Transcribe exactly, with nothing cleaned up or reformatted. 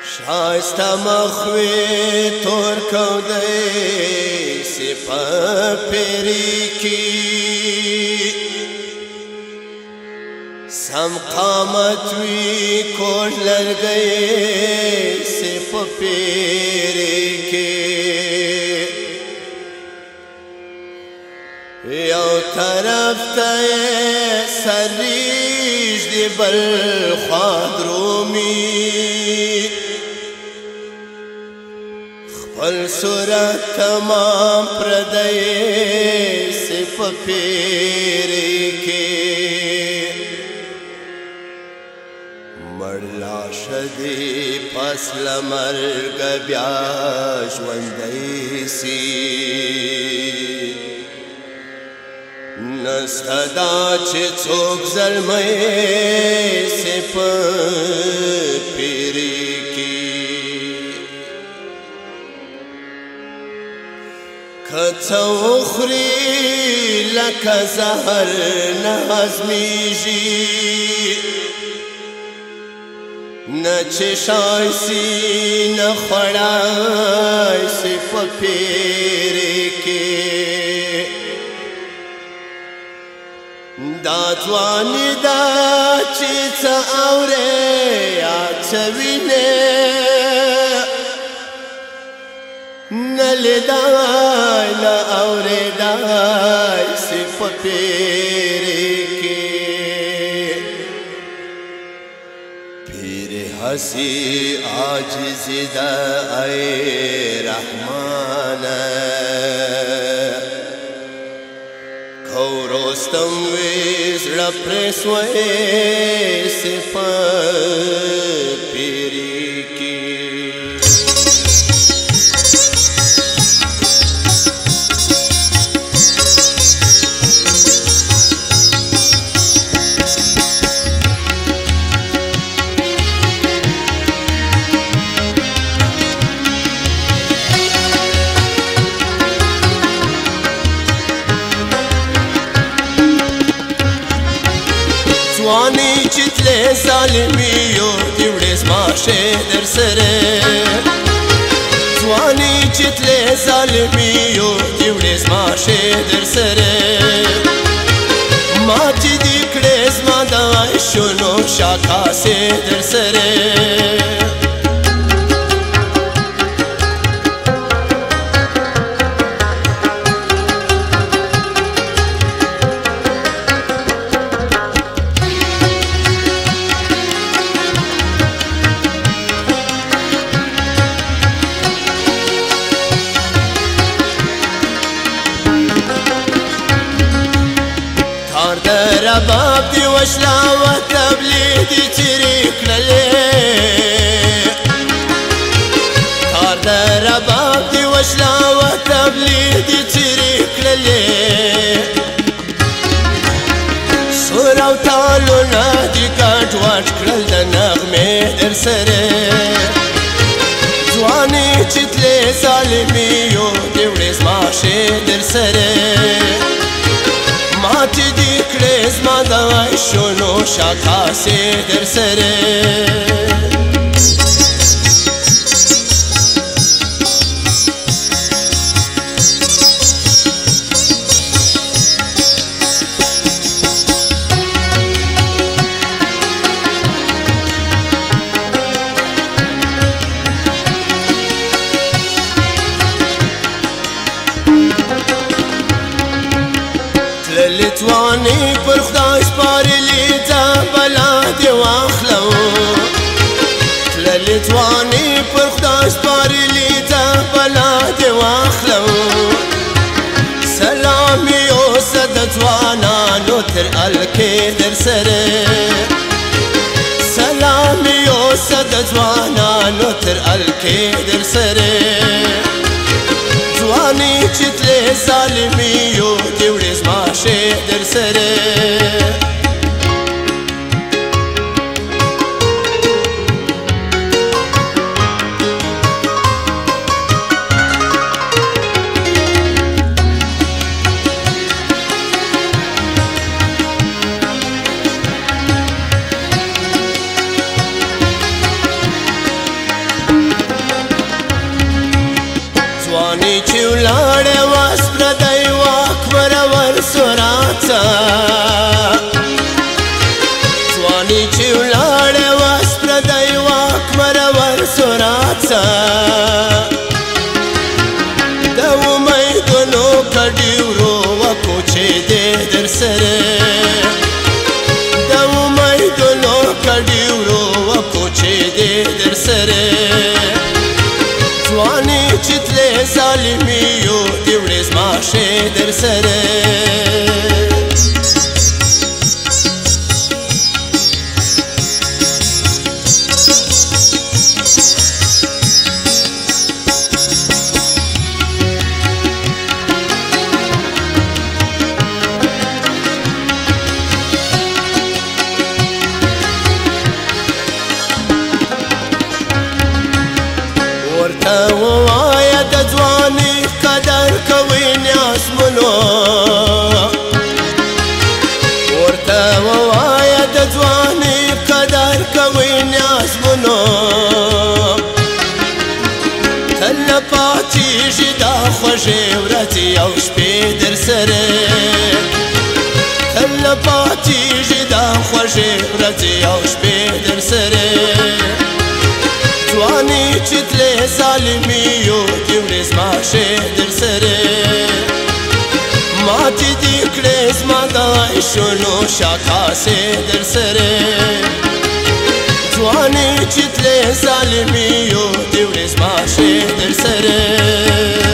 شایسته مخوی تور کودی سپه پیری کی سم قامت وی کوش لرگئی سپه پیری کی یو طرف ته سریش دی بل خوا درومی خپل صورت تمام پردی سپه پیری کی مړ لاشه دی پس له مرګه بیا ژوندی سی نسته دا چې څوک زلمی سپه پیری کی که څه وخوري لکه زهر نه هضمیږي نه چشای سي نه خوړای سپه پیری کی دا ځواني ده چې څه اورې یا څه وینې نه لیدای نه اورېدای سپه پیری کې پیر حسی عاجزي ده ای رحمانه کو رستم وی زړه پرې سوی سپه پیری کی ځواني چې تلې ظالمیو دې وړې زما شی در سره ځواني چې تلې ظالمیو دې وړې زما شی در سره ماتې دې کړې زما د عیشونو شاکاسې در سره رباب دی وشلا و تبلیغ دی چیری کړلې کار د رباب دی وشلا و تبلیغ دی چیری کړلې سور او تالونه دی ګډ وډ کړل د نغمې در سره ځواني چې تلې ظالمیو دې وړې زما شی در سره ماتې دې کړې زما د عیشونو شاکاسې در سره ځواني پر خدای سپارلې ځه بلا دې واخلو تللې ځواني پر خدای سپارلې ځه بلا دې واخلو سلام اوسه د ځوانانو تر الکې در سره سلام اوسه د ځوانانو تر الکې در سره ځواني چې تلې ظالمیو دې وړې زما شی در سره چې ولاړې واس پردی واک مرور سراڅه ځواني چې ولاړې واس پردی واک مرور سراڅه د امیدونو کډي ورو وکو چې دې در سره د امیدونو کډي ورو وکو چې دې در سره ځواني چې تلې ظالمي یو دې وړې زما ښې در سره ورته ووایه د ځوانۍ قدر کوئ نیازمنو ورته ووایه د ځوانۍ قدر کوئ نیازمنو تل نه پاتېږي دا خوږې ورځې او شپې در سره تل نه پاتېږي دا خوږې ورځې او شپې در سره ځواني چې تلې ظالمي یو دې وړې زما ښې در سره ماتې دې کړې زما د عیشونو شاکاسې در سره ځواني چې تلې ظالمي یو دې وړې زما ښې در سره